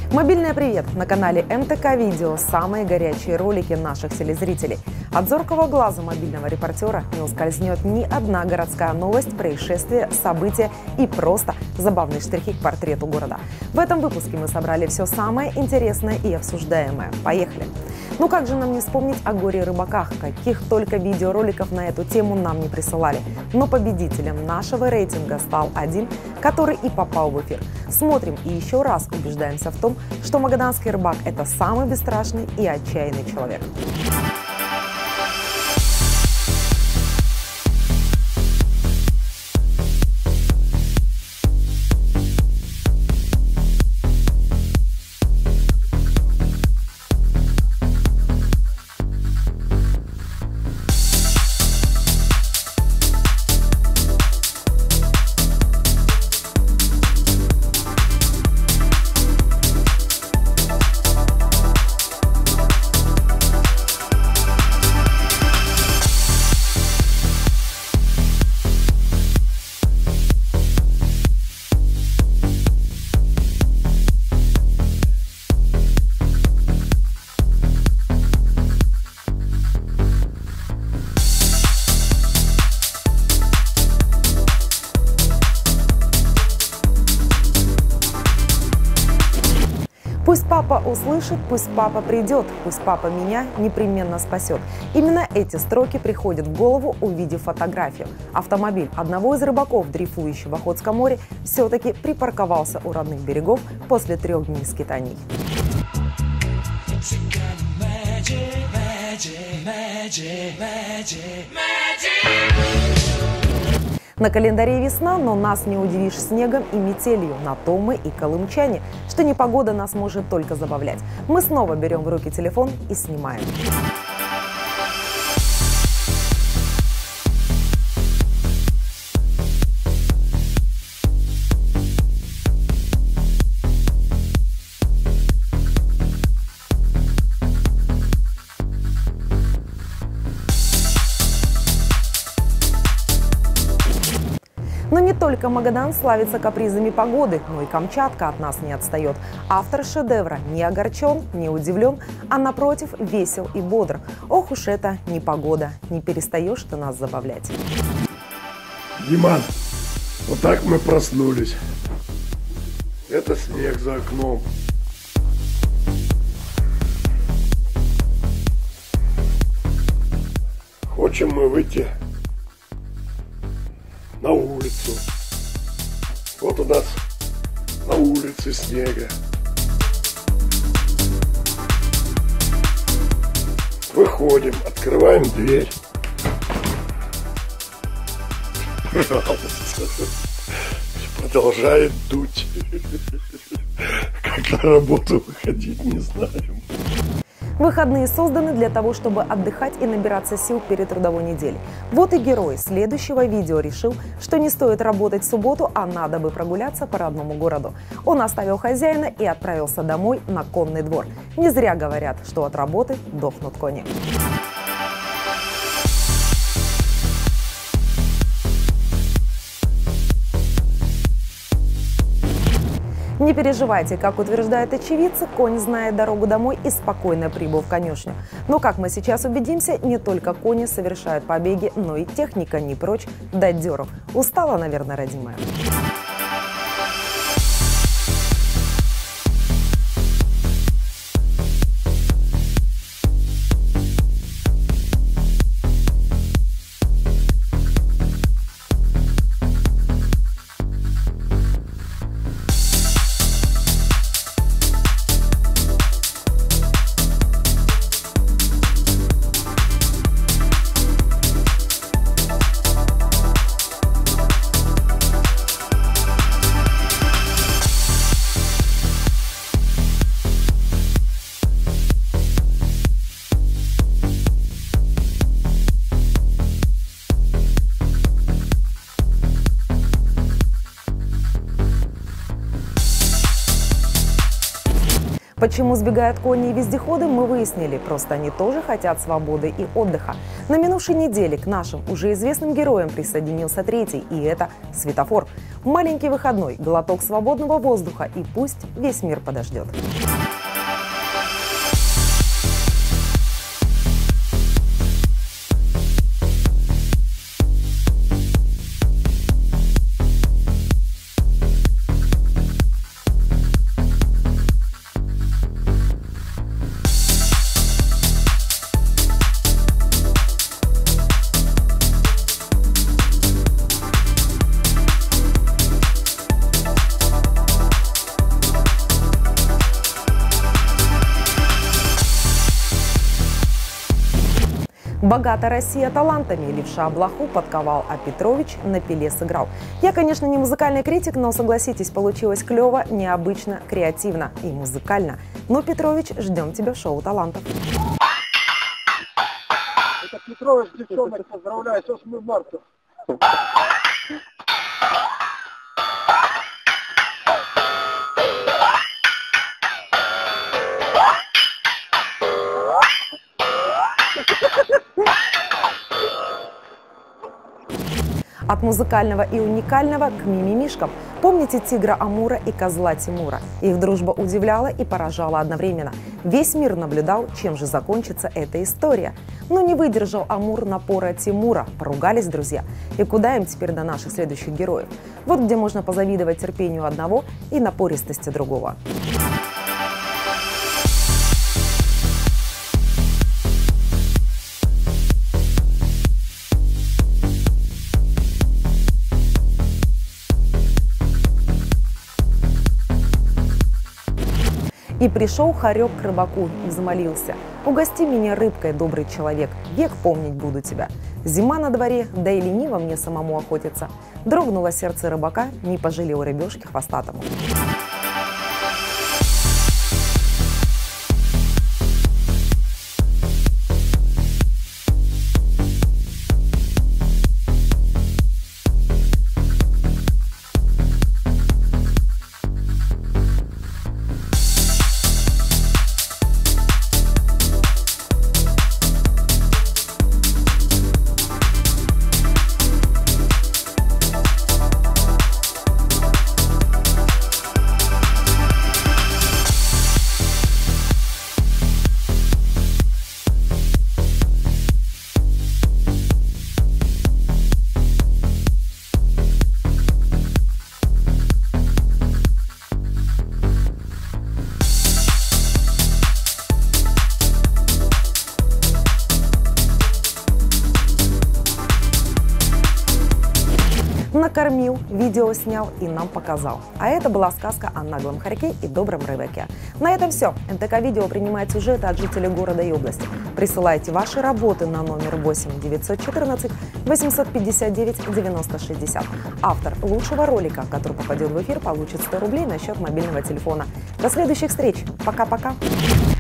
Мобильный привет! На канале МТК Видео самые горячие ролики наших телезрителей. От зоркого глаза мобильного репортера не ускользнет ни одна городская новость, происшествие, события и просто забавные штрихи к портрету города. В этом выпуске мы собрали все самое интересное и обсуждаемое. Поехали! Ну как же нам не вспомнить о горе-рыбаках? Каких только видеороликов на эту тему нам не присылали. Но победителем нашего рейтинга стал один, который и попал в эфир. Смотрим и еще раз убеждаемся в том, что магаданский рыбак – это самый бесстрашный и отчаянный человек. Пусть папа услышит, пусть папа придет, пусть папа меня непременно спасет. Именно эти строки приходят в голову, увидев фотографию. Автомобиль одного из рыбаков, дрейфующего в Охотском море, все-таки припарковался у родных берегов после 3 дней скитаний. На календаре весна, но нас не удивишь снегом и метелью. На то мы и колымчане, что непогода нас может только забавлять. Мы снова берем в руки телефон и снимаем. Но не только Магадан славится капризами погоды, но и Камчатка от нас не отстает. Автор шедевра не огорчен, не удивлен, а напротив весел и бодр. Ох уж это непогода, не перестаешь ты нас забавлять. Диман, вот так мы проснулись. Это снег за окном. Хочем мы выйти на улицу. Вот у нас на улице снега. Выходим, открываем дверь. Пожалуйста. Продолжает дуть. Как на работу выходить, не знаем. Выходные созданы для того, чтобы отдыхать и набираться сил перед трудовой неделей. Вот и герой следующего видео решил, что не стоит работать в субботу, а надо бы прогуляться по родному городу. Он оставил хозяина и отправился домой на конный двор. Не зря говорят, что от работы дохнут кони. Не переживайте, как утверждают очевидцы, конь знает дорогу домой и спокойно прибыл в конюшню. Но, как мы сейчас убедимся, не только кони совершают побеги, но и техника не прочь дать дёру. Устала, наверное, родимая. Почему сбегают кони и вездеходы, мы выяснили. Просто они тоже хотят свободы и отдыха. На минувшей неделе к нашим уже известным героям присоединился третий, и это светофор. Маленький выходной, глоток свободного воздуха, и пусть весь мир подождет. Богата Россия талантами. Левша блоху подковал, а Петрович на пиле сыграл. Я, конечно, не музыкальный критик, но, согласитесь, получилось клево, необычно, креативно и музыкально. Но, Петрович, ждем тебя в шоу талантов. Это Петрович, девчонок, поздравляю, с 8 марта. От музыкального и уникального к мимимишкам. Помните тигра Амура и козла Тимура? Их дружба удивляла и поражала одновременно. Весь мир наблюдал, чем же закончится эта история. Но не выдержал Амур напора Тимура. Поругались друзья. И куда им теперь до наших следующих героев? Вот где можно позавидовать терпению одного и напористости другого. И пришел хорек к рыбаку и взмолился: «Угости меня рыбкой, добрый человек, век помнить буду тебя. Зима на дворе, да и лениво мне самому охотиться». Дрогнуло сердце рыбака, не пожалел рыбешки хвостатому. Накормил, видео снял и нам показал. А это была сказка о наглом хорьке и добром рыбаке. На этом все. НТК Видео принимает сюжеты от жителей города и области. Присылайте ваши работы на номер 8 914 859 90 60. Автор лучшего ролика, который попадет в эфир, получит 100 рублей на счет мобильного телефона. До следующих встреч. Пока-пока.